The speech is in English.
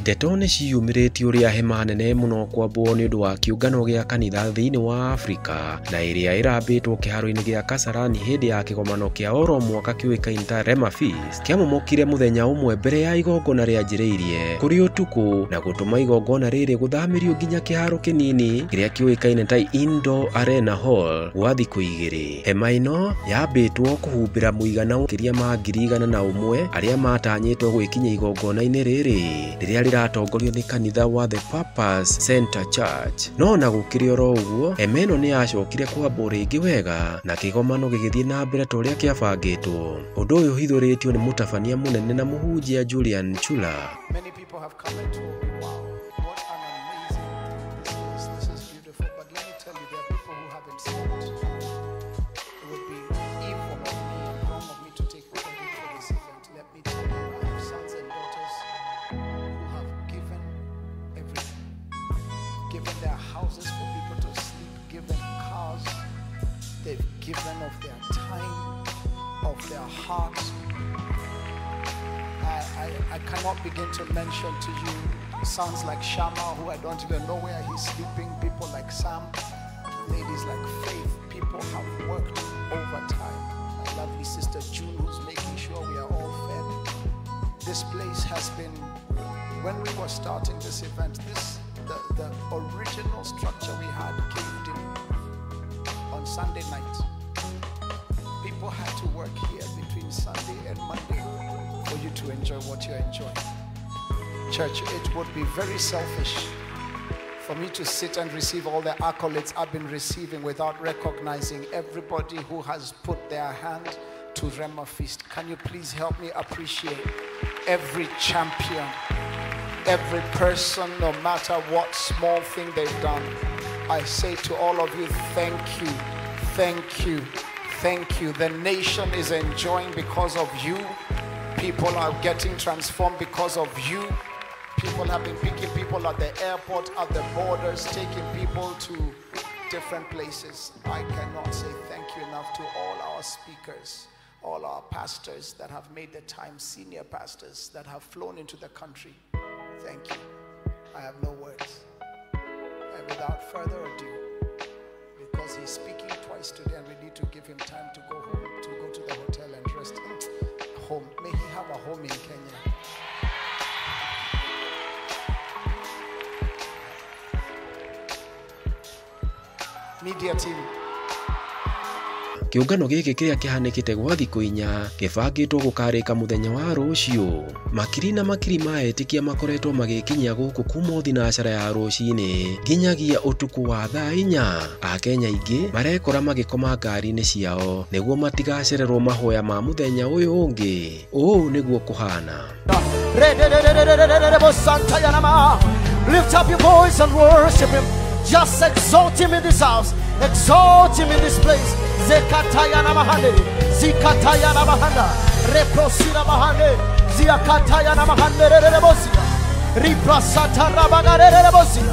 Ndeto nĩ ciyumĩrĩtie ũrĩa hema nene mũno kwambwo nĩ ũndũ wa kĩũngano gĩa kanitha thĩinĩ wa Afrika na ĩrĩa ĩrambĩtwo kĩharo-inĩ gĩa Kasarani hĩndĩ ya kĩgomano kĩa oro mwaka kĩũĩkaine ta Rema Feast kĩamũmũkire mũthenya ũmwe mbere ya igongona rĩanjĩrĩirie kũrĩ ũtukũ na gũtũma igongona rĩrĩ gũthamĩrio nginya kĩharo kĩnini kĩrĩa kĩũĩkaine ta Indoor Arena Hall gwa thikũ igĩrĩ. Hema ĩno yambĩtwo kũhumbĩra mũigana makĩria ma 101 arĩa matanyĩtwo gwĩkinya igongona-inĩ rĩrĩ rĩrĩa rĩratongorio nĩ kanitha wa The Purpose Center Church. No na gũkĩrĩ oro ũguo, hema ĩno nĩ yacokire kwambwo rĩngĩ wega na kĩgomano gĩgĩthiĩ na mbere ta ũrĩa kĩabangĩtwo. Ũndũ ũyũ ũhithũrĩtio nĩ mũtabania mũnene na mũhunjia Julian Chula. Many people have come and told me, wow, what an amazing this is beautiful. But let me tell you, there are people who haven't slept. It would be evil of me and wrong of me to take credit for this event. Let me tell you, I have sons and daughters who have given everything. Given their houses for people to sleep, given cars. They've given of their time, of their hearts. I cannot begin to mention to you sons like Shama, who I don't even know where he's sleeping, people like Sam, ladies like Faith. People have worked overtime. My lovely sister June, who's making sure we are all fed. This place has been, when we were starting this event, the original structure we had caved in on Sunday night. People had to work here between Sunday and Monday for you to enjoy what you're enjoying. Church, it would be very selfish for me to sit and receive all the accolades I've been receiving without recognizing everybody who has put their hand to Rema Feast. Can you please help me appreciate every champion, every person, no matter what small thing they've done? I say to all of you, thank you, thank you, thank you. The nation is enjoying because of you. People are getting transformed because of you. People have been picking people at the airport, at the borders, taking people to different places. I cannot say thank you enough to all our speakers, all our pastors that have made the time, senior pastors that have flown into the country. Thank you. I have no words. And without further ado, because he's speaking twice today and we need to give him time to go home, to go to the hotel and rest. Home. May he have a home in Kenya. Media team. Kĩũngano gĩkĩ kĩrĩa kĩhanĩkĩte gwa thikũ 4 kĩbangĩtwo gũkarĩka mũthenya wa rũciũ. Makiri na makiri ma etĩkia makoretwo magĩkinyia gũkũ kuma thinacara ya rũcinĩ nginyagia ũtukũ wa thaa 4. Akenya aingĩ marekora magĩkoma ngari-inĩ ciao nĩguo matigacererwo mahoya ma mũthenya ũyũ ũngĩ. Ũũ nĩguo kũhana. Lift up your voice and worship him. Just exalt him in this house. Exalt him in this place. Zekatayana mahande, Zikatayana mahanda, Reprosina mahande, Ziakatayana mahande rebosia, Riprasata rabagare rebosia,